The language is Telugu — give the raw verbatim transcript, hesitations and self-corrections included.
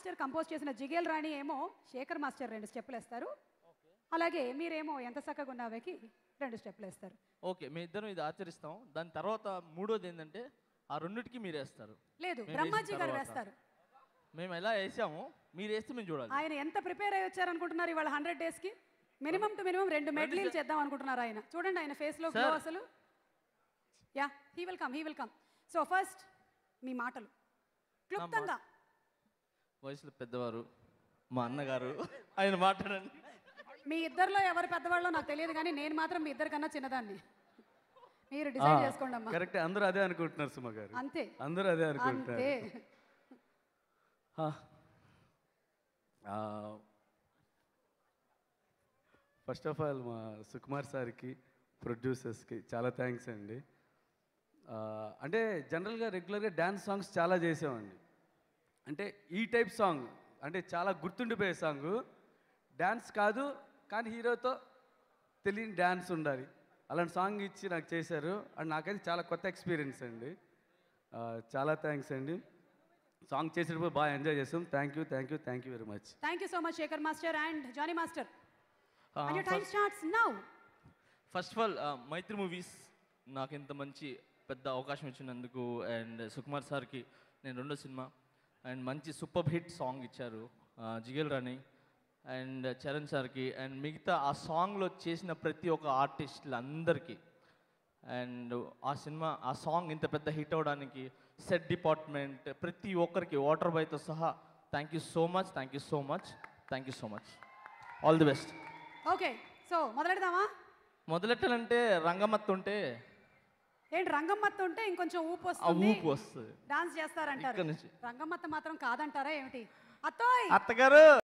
మాస్టర్ కంపోజ్ చేసిన జిగేల్ రాణి ఏమో శేఖర్ మాస్టర్ రెండు స్టెప్పులు వేస్తారు. అలాగే మీరేమో ఎంత చక్కగా ఉన్నావేకి రెండు స్టెప్పులు వేస్తారు. ఓకే, మీ ఇద్దరం ఇది ఆచరిస్తాం. దాని తర్వాత మూడోది ఏంటంటే ఆ రెండిటికి మీరు వేస్తారు. లేదు, బ్రహ్మాజీ గారు వేస్తారు. మేము ఎలా వేసాము మీరు వేస్తే మేము చూడాలి. ఆయన ఎంత ప్రిపేర్ అయ్యి వచ్చారనుకుంటున్నారు ఇవాళ హండ్రెడ్ డేస్కి? మినిమం టు మినిమం రెండు మెడ్లీలు చేద్దాం అనుకుంటున్నారు ఆయన. చూడండి ఆయన ఫేస్లో గ్లో అసలు. Yeah, he will come, he will come. So first మీ మాటలు క్లుప్తంగా. వయసులో పెద్దవారు మా అన్నగారు, ఆయన మాట్లాడండి. మీ ఇద్దరిలో ఎవరు పెద్దవాళ్ళో నాకు తెలియదు కానీ నేను మాత్రం మీ ఇద్దరికన్నా చిన్నదాన్ని. మీరు డిసైడ్ చేసుకోండి అమ్మా. కరెక్ట్, అందరూ అదే అనుకుంటున్నారు సుమ గారు. అంతే, అందరూ అదే అనుకుంటున్నారు. ఫస్ట్ ఆఫ్ ఆల్ మా సుకుమార్ సార్కి, ప్రొడ్యూసర్స్కి చాలా థ్యాంక్స్ అండి. అంటే జనరల్గా రెగ్యులర్గా డ్యాన్స్ సాంగ్స్ చాలా చేసామండి. అంటే ఈ టైప్ సాంగ్ అంటే చాలా గుర్తుండిపోయే సాంగ్. డ్యాన్స్ కాదు కానీ హీరోతో తెలియని డ్యాన్స్ ఉండాలి, అలాంటి సాంగ్ ఇచ్చి నాకు చేశారు. అండ్ నాకైతే చాలా కొత్త ఎక్స్పీరియన్స్ అండి. చాలా థ్యాంక్స్ అండి. సాంగ్ చేసేటప్పుడు బాగా ఎంజాయ్ చేస్తాం. Thank you thank you thank you very much. Thank you so much Shekhar master and Jani master. And your time starts now. First of all Mythri movies నాకు ఇంత మంచి పెద్ద అవకాశం ఇచ్చినందుకు, అండ్ సుకుమార్ సార్కి నేను రెండో సినిమా అండ్ మంచి సూపర్ హిట్ సాంగ్ ఇచ్చారు జిగేల్ రాణి, అండ్ చరణ్ సార్కి అండ్ మిగతా ఆ సాంగ్లో చేసిన ప్రతి ఒక్క ఆర్టిస్టులందరికీ, అండ్ ఆ సినిమా ఆ సాంగ్ ఇంత పెద్ద హిట్ అవడానికి సెట్ డిపార్ట్మెంట్ ప్రతి ఒక్కరికి వాటర్ బాయ్తో సహా thank you so much, thank you so much, thank you so much. All the best. Okay, so మొదలెడదామా? మొదలెట్టాలంటే రంగమత్తు ఉంటే ఏంటి, రంగమ్మత్త ఉంటే ఇంకొంచెం ఊపు వస్తుంది, ఊపు వస్తుంది, డాన్స్ చేస్తారంటారు. ఇక్కడ నుంచి రంగమ్మత్త మాత్రం కాదంటారా ఏమిటి? అత్తోయ్ అత్తగారు